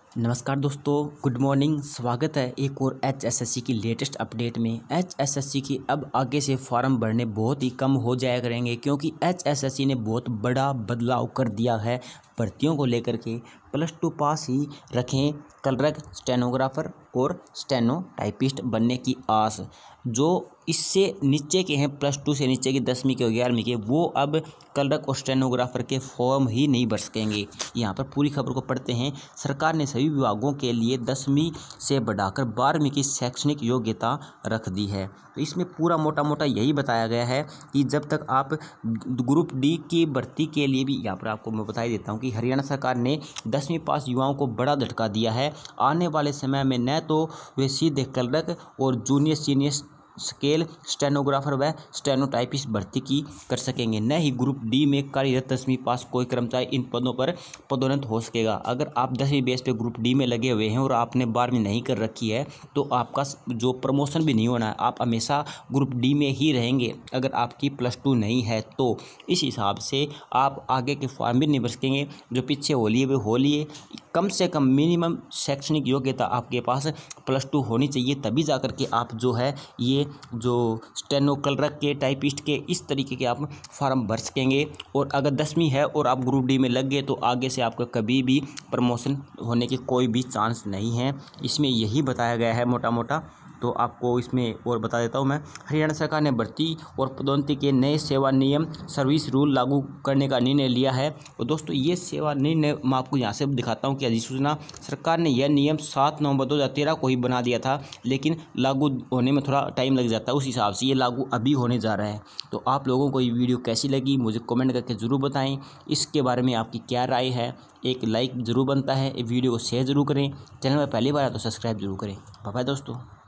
नमस्कार दोस्तों, good morning. स्वागत है एक और एचएसएससी की लेटेस्ट अपडेट में। एचएसएससी की अब आगे से फॉर्म भरने बहुत ही कम हो जाया करेंगे, क्योंकि एचएसएससी ने बहुत बड़ा बदलाव कर दिया है भर्तियों को लेकर के। +2 पास ही रखें क्लर्क, स्टेनोग्राफर और स्टेनो टाइपिस्ट बनने की आस। जो इससे नीचे के हैं, +2 से नीचे की 10वीं के और 11वीं के, वो अब क्लर्क और स्टेनोग्राफर के फॉर्म ही नहीं भर सकेंगे। यहाँ पर पूरी खबर को पढ़ते हैं। सरकार ने सभी विभागों के लिए 10वीं से बढ़ाकर 12वीं की शैक्षणिक योग्यता रख दी है। तो इसमें पूरा मोटा मोटा यही बताया गया है कि जब तक आप ग्रुप डी की भर्ती के लिए भी, यहाँ पर आपको मैं बता ही देता हूँ कि हरियाणा सरकार ने 10वीं पास युवाओं को बड़ा झटका दिया है। आने वाले समय में न तो वे सीधे क्लर्क और जूनियर सीनियर स्केल स्टेनोग्राफर व स्टेनोटाइपिस्ट भर्ती की कर सकेंगे, न ही ग्रुप डी में कार्यरत 10वीं पास कोई कर्मचारी इन पदों पर पदोन्नत हो सकेगा। अगर आप 10वीं बेस पे ग्रुप डी में लगे हुए हैं और आपने 12वीं नहीं कर रखी है, तो आपका जो प्रमोशन भी नहीं होना है, आप हमेशा ग्रुप डी में ही रहेंगे अगर आपकी +2 नहीं है तो। इस हिसाब से आप आगे के फॉर्म भी नहीं भर सकेंगे। जो पीछे हो लिए वे हो लिए। कम से कम मिनिमम शैक्षणिक योग्यता आपके पास +2 होनी चाहिए, तभी जा कर के आप जो है ये जो स्टेनो क्लर्क के, टाइपिस्ट के, इस तरीके के आप फॉर्म भर सकेंगे। और अगर 10वीं है और आप ग्रुप डी में लग गए तो आगे से आपका कभी भी प्रमोशन होने के कोई भी चांस नहीं है। इसमें यही बताया गया है मोटा मोटा। तो आपको इसमें और बता देता हूँ मैं। हरियाणा सरकार ने भर्ती और पदोन्नति के नए सेवा नियम सर्विस रूल लागू करने का निर्णय लिया है। और दोस्तों ये सेवा निर्णय मैं आपको यहाँ से दिखाता हूँ कि अधिसूचना सरकार ने यह नियम 7 नवंबर 2013 को ही बना दिया था, लेकिन लागू होने में थोड़ा टाइम लग जाता है। उस हिसाब से ये लागू अभी होने जा रहा है। तो आप लोगों को ये वीडियो कैसी लगी मुझे कमेंट करके ज़रूर बताएं। इसके बारे में आपकी क्या राय है? एक लाइक ज़रूर बनता है। वीडियो को शेयर ज़रूर करें। चैनल में पहली बार है तो सब्सक्राइब जरूर करें। बाय बाय दोस्तों।